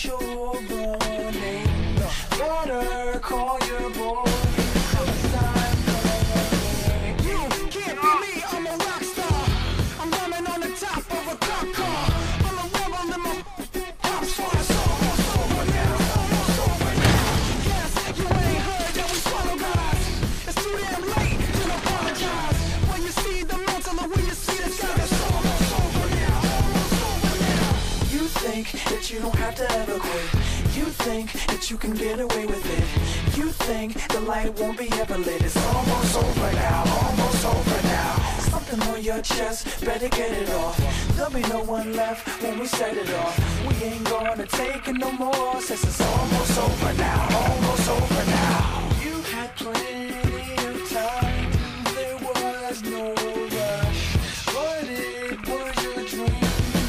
you're running, better call your boy. That you don't have to ever quit. You think that you can get away with it. You think the light won't be ever lit. It's almost over now, almost over now. Something on your chest, better get it off. There'll be no one left when we set it off. We ain't gonna take it no more, since it's almost over now, almost over now. You had plenty of time, there was no rush, but it was your dream.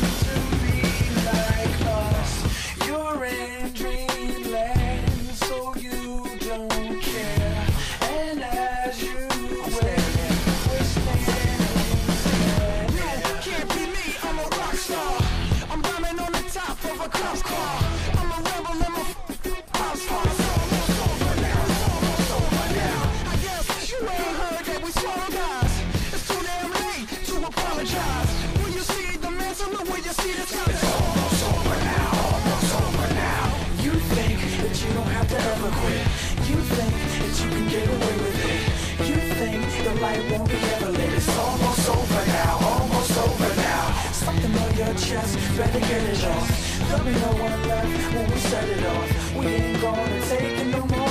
You're in dreamland, so you don't care. And as you wait, we're standing there. Can't be me, I'm a rock star. I'm rhyming on the top of a cop car. I'm a rebel, I'm a pop star. It's almost over now, it's almost over now. I guess you ain't heard that we swallow guys. It's too damn late to apologize. When you see the mantle, look where you see the sky. It's almost over now. You think that you don't have to ever quit. You think that you can get away with it. You think the light won't be ever lit. It's almost over now, almost over now. Something on your chest, better get it off. There'll be no one left when we set it off. We ain't gonna take it no more.